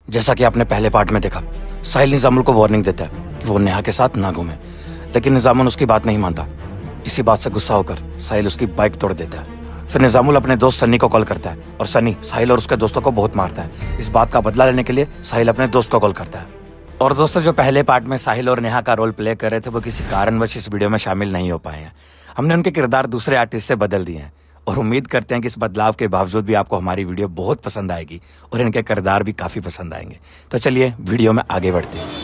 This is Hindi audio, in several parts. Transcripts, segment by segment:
जैसा कि आपने पहले पार्ट में देखा, साहिल निजामुल को वार्निंग देता है कि वो नेहा के साथ ना घूमे, लेकिन निजामुल उसकी बात नहीं मानता। इसी बात से गुस्सा होकर साहिल उसकी बाइक तोड़ देता है। फिर निजामुल अपने दोस्त सन्नी को कॉल करता है और सन्नी साहिल और उसके दोस्तों को बहुत मारता है। इस बात का बदला लेने के लिए साहिल अपने दोस्त को कॉल करता है। और दोस्तों, जो पहले पार्ट में साहिल और नेहा का रोल प्ले कर रहे थे वो किसी कारणवश इस वीडियो में शामिल नहीं हो पाए हैं। हमने उनके किरदार दूसरे आर्टिस्ट से बदल दिए हैं और उम्मीद करते हैं कि इस बदलाव के बावजूद भी आपको हमारी वीडियो बहुत पसंद आएगी और इनके किरदार भी काफी पसंद आएंगे। तो चलिए वीडियो में आगे बढ़ते हैं।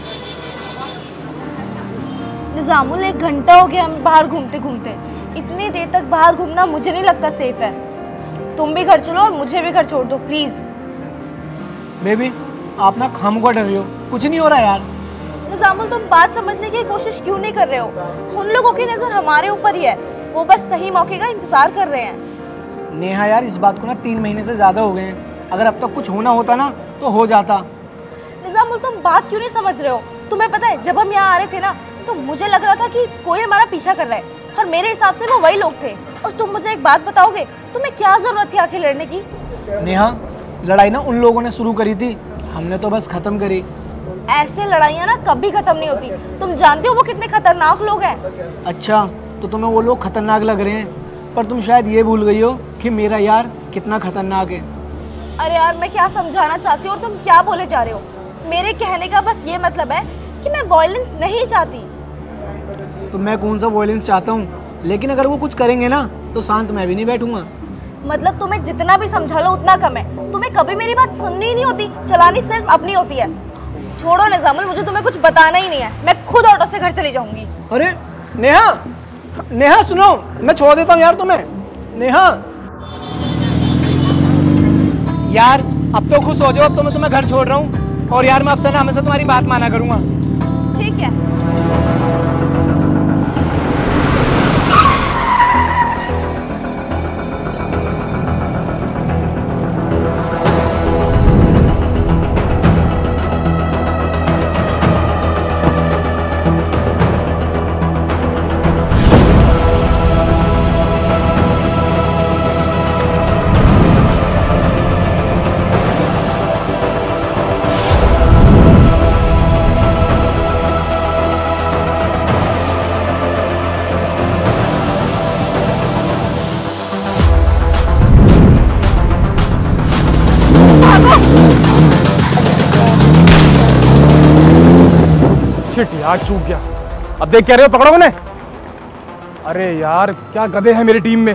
निजामुल, 1 घंटा हो गया हम बाहर घूमते घूमते। इतनी देर तक बाहर घूमना मुझे नहीं लगता सेफ है। तुम भी घर चलो और मुझे भी घर छोड़ दो प्लीज। बेबी, आप ना खामखा डर रही हो, कुछ नहीं हो रहा यार। निजामुल, तुम बात समझने की कोशिश क्यों नहीं कर रहे हो? उन लोगों की नजर हमारे ऊपर ही है, वो बस सही मौके का इंतजार कर रहे हैं। नेहा यार, इस बात को ना 3 महीने से ज्यादा हो गए हैं। अगर अब तक कुछ होना होता ना तो हो जाता। निजामुल, तुम बात क्यों नहीं समझ रहे हो? तुम्हें पता है, जब हम यहाँ आ रहे थे ना तो मुझे लग रहा था कि कोई हमारा पीछा कर रहा है, और मेरे हिसाब से वो वही लोग थे। और तुम मुझे एक बात बताओगे, तुम्हें क्या जरूरत थी आखिर लड़ने की? नेहा, लड़ाई ना उन लोगों ने शुरू करी थी, हमने तो बस खत्म करी। ऐसे लड़ाइयाँ ना कभी खत्म नहीं होती। तुम जानते हो वो कितने खतरनाक लोग हैं। अच्छा, तो तुम्हें वो लोग खतरनाक लग रहे हैं, पर तुम शायद ये भूल गई हो कि मेरा यार कितना खतरनाक है। अरे यार, मैं क्या समझाना चाहती हूँ और तुम क्या बोले जा रहे हो? मेरे कहने का बस ये मतलब है कि मैं वॉयलेंस नहीं चाहती। तो मैं कौन सा वॉयलेंस चाहता हूँ, लेकिन अगर वो कुछ करेंगे ना तो शांत मैं भी नहीं बैठूंगा। मतलब तुम्हें जितना भी समझा लो उतना कम है। तुम्हें कभी मेरी बात सुननी ही नहीं होती, चलानी सिर्फ अपनी होती है। छोड़ो निजामुल, मुझे तुम्हें कुछ बताना ही नहीं है। मैं खुद ऑटो से घर चली जाऊंगी। अरे नेहा, नेहा सुनो, मैं छोड़ देता हूँ यार तुम्हें। नेहा यार, अब तो खुश हो जाओ, अब तो मैं तुम्हें घर छोड़ रहा हूँ। और यार, मैं अब से ना हमेशा तुम्हारी बात माना करूंगा। ठीक है। शिट यार, चूक गया। अब देख क्या रहे हो, पकड़ो उन्हें। अरे यार, क्या गधे हैं मेरी टीम में।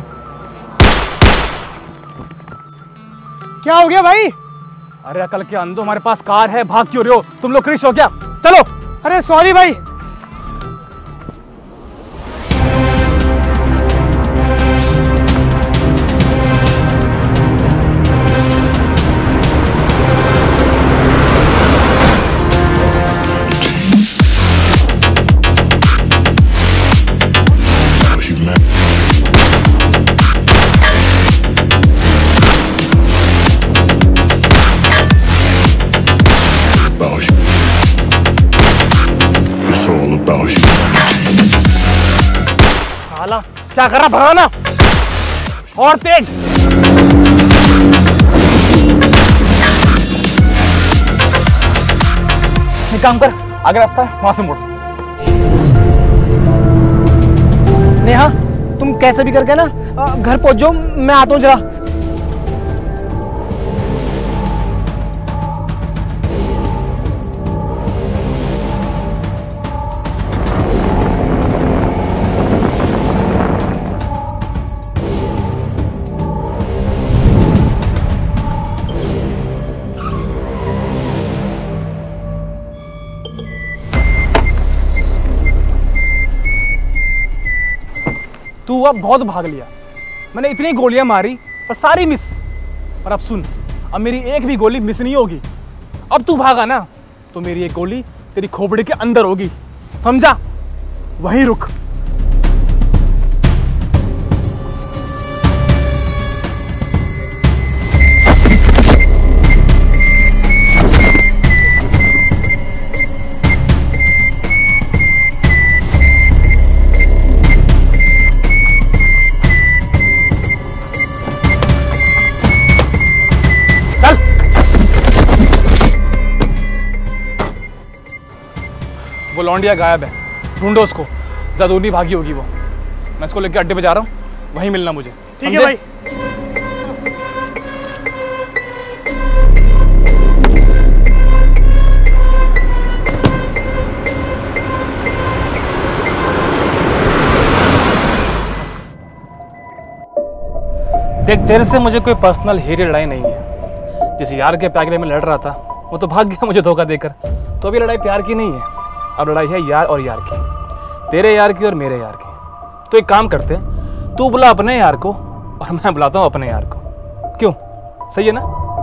क्या हो गया भाई? अरे अकल के अंधो, हमारे पास कार है, भाग क्यों रहे हो तुम लोग? क्रिश हो क्या? चलो। अरे सॉरी भाई। साला क्या कर रहा, भगाना और तेज। एक काम कर, आगे रास्ता है, वहां से मुड़। नेहा, तुम कैसे भी करके ना घर पहुंच जाओ, मैं आता हूँ जरा। तू अब बहुत भाग लिया। मैंने इतनी गोलियां मारी पर सारी मिस। और अब सुन, अब मेरी एक भी गोली मिस नहीं होगी। अब तू भागा ना तो मेरी एक गोली तेरी खोपड़ी के अंदर होगी, समझा? वहीं रुक। वो लौंडिया गायब है, ढूंढो उसको। ज़्यादा दूर नहीं भागी होगी वो। मैं इसको लेकर अड्डे पे जा रहा हूँ, वहीं मिलना मुझे। ठीक है भाई। देख, तेरे से मुझे कोई पर्सनल हेट लड़ाई नहीं है। जिस यार के प्यार के लिए मैं लड़ रहा था वो तो भाग गया मुझे धोखा देकर। तो अभी लड़ाई प्यार की नहीं है, अब लड़ाई है यार और यार की, तेरे यार की और मेरे यार की। तो एक काम करते हैं, तू बुला अपने यार को और मैं बुलाता हूँ अपने यार को। क्यों, सही है ना?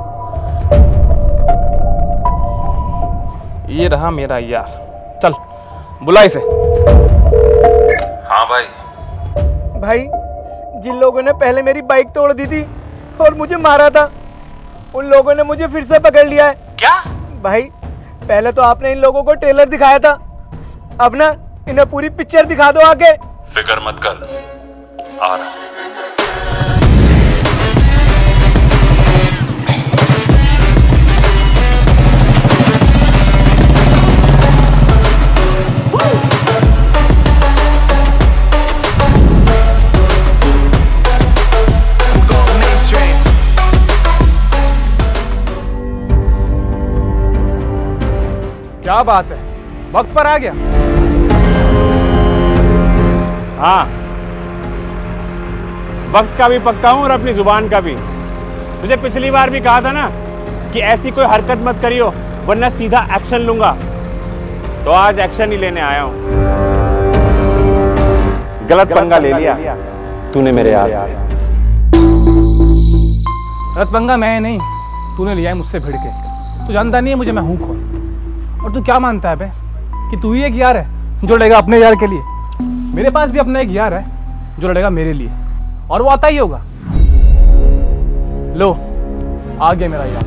ये रहा मेरा यार, चल बुला इसे। हाँ भाई। भाई, जिन लोगों ने पहले मेरी बाइक तोड़ दी थी और मुझे मारा था, उन लोगों ने मुझे फिर से पकड़ लिया है। क्या? भाई, पहले तो आपने इन लोगों को ट्रेलर दिखाया था, अब ना इन्हें पूरी पिक्चर दिखा दो आगे। फिक्र मत कर, आ रहा। क्या बात है, वक्त पर आ गया। हाँ, वक्त का भी पक्का हूं और अपनी जुबान का भी। मुझे पिछली बार भी कहा था ना कि ऐसी कोई हरकत मत करियो वरना सीधा एक्शन लूंगा, तो आज एक्शन ही लेने आया हूं। गलत पंगा ले लिया तूने मेरे यार से। गलत पंगा मैं नहीं, तूने लिया है मुझसे भिड़ के। तू जानता नहीं है मुझे, मैं हूं कौन। और तू क्या मानता है बे कि तू ही एक यार है जो लड़ेगा अपने यार के लिए? मेरे पास भी अपना एक यार है जो लड़ेगा मेरे लिए, और वो आता ही होगा। लो, आ गया मेरा यार।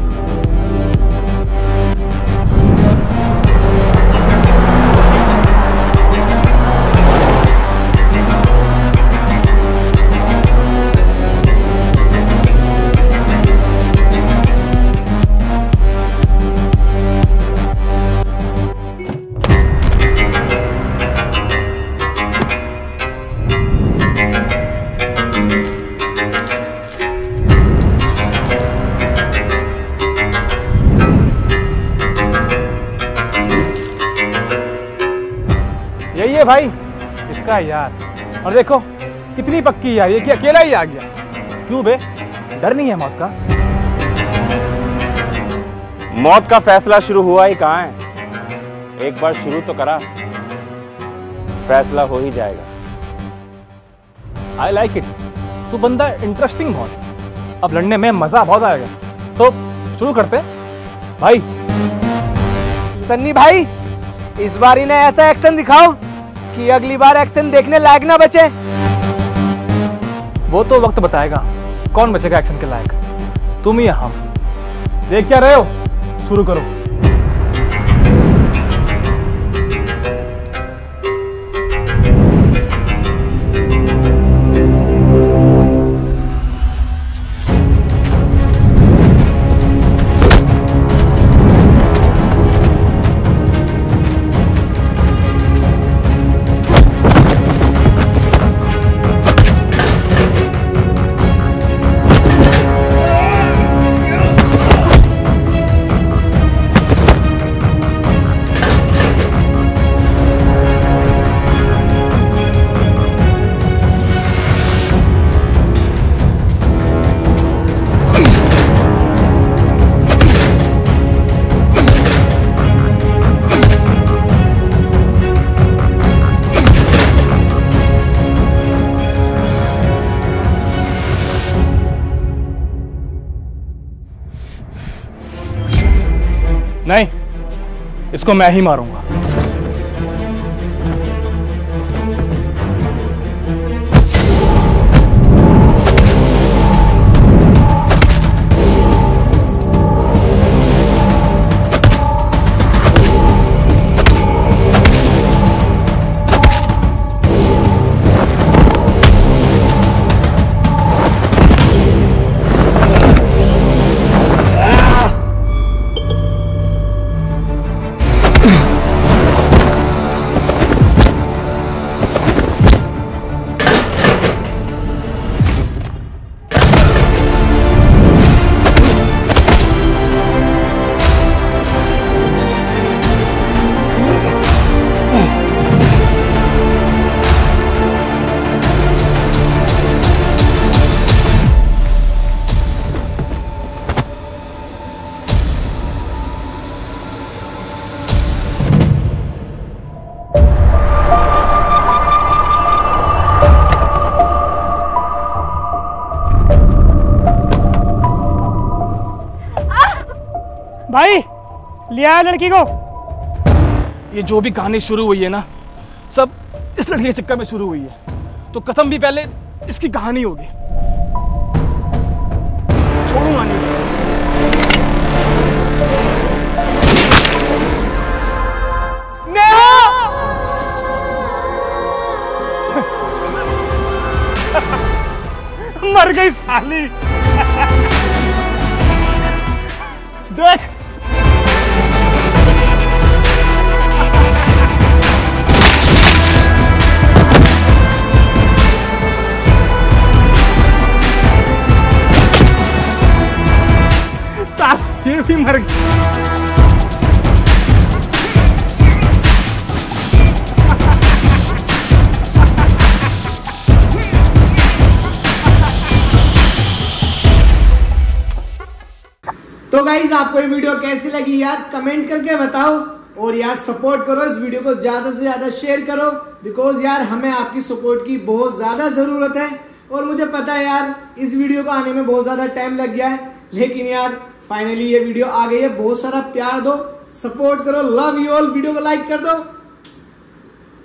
यही है भाई इसका यार। और देखो कितनी पक्की यार, ये कि अकेला ही आ गया। क्यों बे, डर नहीं है मौत का? मौत का फैसला शुरू हुआ ही कहाँ है, एक बार शुरू तो करा, फैसला हो ही जाएगा। I like it. तू बंदा इंटरेस्टिंग बहुत। अब लड़ने में मजा बहुत आएगा, तो शुरू करते हैं भाई। सन्नी भाई, इस बार इन्हें ऐसा एक्शन दिखाओ कि अगली बार एक्शन देखने लायक ना बचे। वो तो वक्त बताएगा कौन बचेगा एक्शन के लायक, तुम या हम। देख क्या रहे हो, शुरू करो। नहीं, इसको मैं ही मारूंगा। लिया लड़की को। ये जो भी कहानी शुरू हुई है ना, सब इस लड़की के चक्कर में शुरू हुई है, तो खत्म भी पहले इसकी कहानी होगी। छोड़ूंगा नहीं इसे। मर गई साली। देख ये भी मर गई। तो गाइज आपको ये वीडियो कैसी लगी यार कमेंट करके बताओ, और यार सपोर्ट करो, इस वीडियो को ज्यादा से ज्यादा शेयर करो, बिकॉज यार हमें आपकी सपोर्ट की बहुत ज्यादा जरूरत है। और मुझे पता है यार इस वीडियो को आने में बहुत ज्यादा टाइम लग गया है, लेकिन यार फाइनली ये वीडियो आ गई है। बहुत सारा प्यार दो, सपोर्ट करो, लव यू ऑल। वीडियो को लाइक कर दो।